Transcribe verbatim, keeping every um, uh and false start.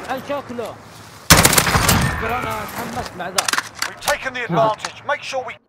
عن شكله. ترى انا تحمست مع ذا. We've taken the advantage. Make sure we